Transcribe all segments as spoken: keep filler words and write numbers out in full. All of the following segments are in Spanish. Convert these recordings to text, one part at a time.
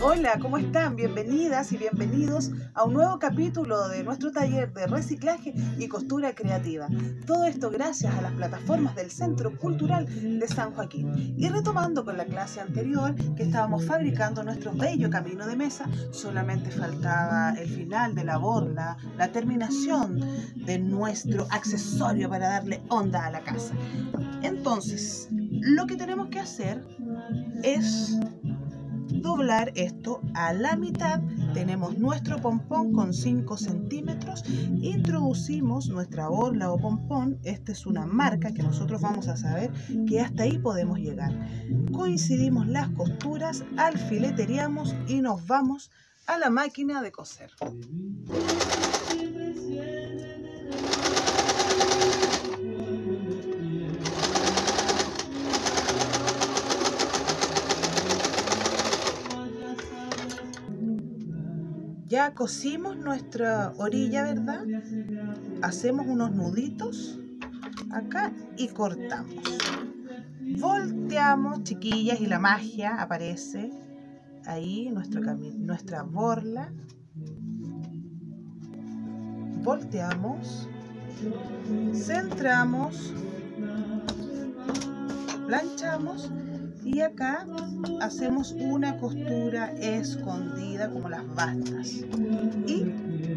Hola, ¿cómo están? Bienvenidas y bienvenidos a un nuevo capítulo de nuestro taller de reciclaje y costura creativa. Todo esto gracias a las plataformas del Centro Cultural de San Joaquín. Y retomando con la clase anterior, que estábamos fabricando nuestro bello camino de mesa, solamente faltaba el final de la borla, la terminación de nuestro accesorio para darle onda a la casa. Entonces, lo que tenemos que hacer es doblar esto a la mitad. Tenemos nuestro pompón con cinco centímetros, introducimos nuestra borla o pompón. Esta es una marca que nosotros vamos a saber que hasta ahí podemos llegar. Coincidimos las costuras, alfileteamos y nos vamos a la máquina de coser. Ya cosimos nuestra orilla, ¿verdad? Hacemos unos nuditos acá y cortamos. Volteamos, chiquillas, y la magia aparece. Ahí nuestro camino, nuestra borla. Volteamos, centramos, planchamos. Y acá hacemos una costura escondida como las bastas. Y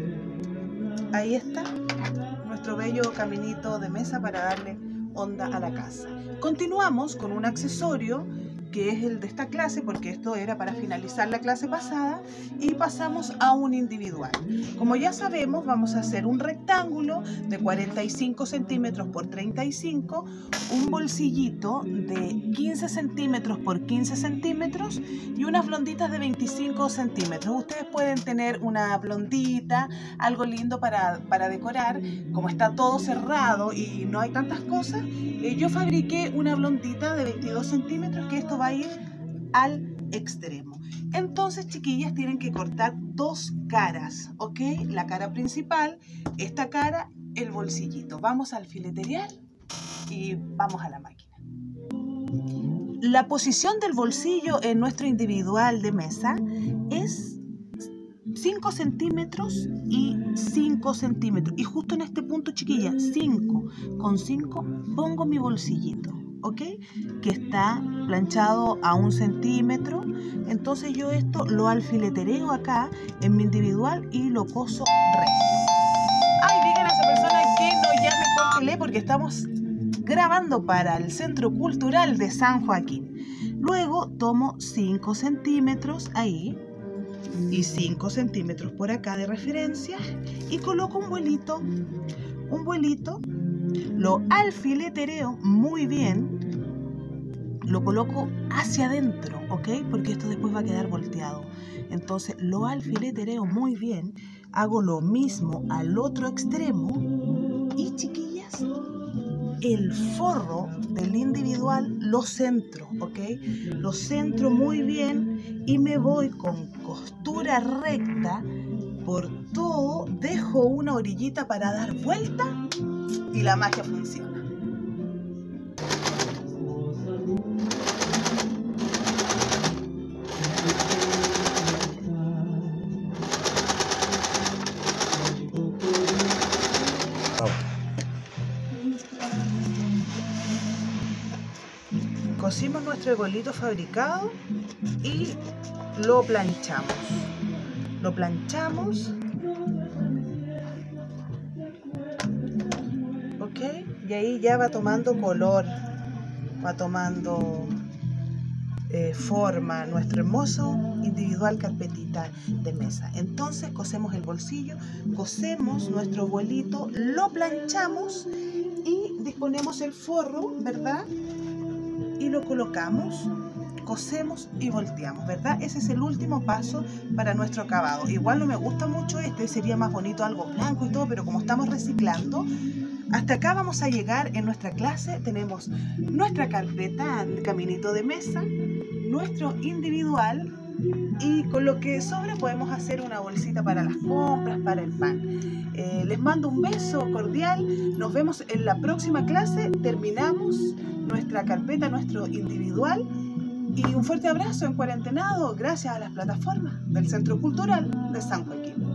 ahí está nuestro bello caminito de mesa para darle onda a la casa. Continuamos con un accesorio que es el de esta clase, porque esto era para finalizar la clase pasada, y pasamos a un individual. Como ya sabemos, vamos a hacer un rectángulo de cuarenta y cinco centímetros por treinta y cinco, un bolsillito de quince centímetros por quince centímetros y unas blonditas de veinticinco centímetros. Ustedes pueden tener una blondita, algo lindo para, para decorar. Como está todo cerrado y no hay tantas cosas, eh, yo fabriqué una blondita de veintidós centímetros, que esto va a ir al extremo. Entonces, chiquillas, tienen que cortar dos caras, ¿ok? La cara principal, esta cara, el bolsillito. Vamos al filetear y vamos a la máquina. La posición del bolsillo en nuestro individual de mesa es cinco centímetros y cinco centímetros. Y justo en este punto, chiquillas, cinco con cinco pongo mi bolsillito, ¿ok? Que está planchado a un centímetro. Entonces yo esto lo alfiletereo acá en mi individual y lo coso recto. Ay, digan a esa persona que no llame córtele, porque estamos grabando para el Centro Cultural de San Joaquín. Luego tomo cinco centímetros ahí y cinco centímetros por acá de referencia y coloco un vuelito, un vuelito, lo alfiletereo muy bien, lo coloco hacia adentro, ¿ok? Porque esto después va a quedar volteado. Entonces lo alfiletereo muy bien, hago lo mismo al otro extremo y, chiquillas, el forro del individual lo centro, ¿ok? Lo centro muy bien y me voy con costura recta por todo, dejo una orillita para dar vuelta y la magia funciona. Cosimos nuestro bolito fabricado y lo planchamos. Lo planchamos. ¿Ok? Y ahí ya va tomando color, va tomando eh, forma nuestro hermoso individual carpetita de mesa. Entonces cosemos el bolsillo, cosemos nuestro bolito, lo planchamos y disponemos el forro, ¿verdad? Y lo colocamos, cosemos y volteamos, ¿verdad? Ese es el último paso para nuestro acabado. Igual no me gusta mucho este, sería más bonito algo blanco y todo, pero como estamos reciclando, hasta acá vamos a llegar en nuestra clase. Tenemos nuestra carpeta, caminito de mesa, nuestro individual, y con lo que sobra podemos hacer una bolsita para las compras, para el pan. Eh, les mando un beso cordial, nos vemos en la próxima clase. Terminamos nuestra carpeta, nuestro individual, Y un fuerte abrazo en cuarentenado gracias a las plataformas del Centro Cultural de San Joaquín.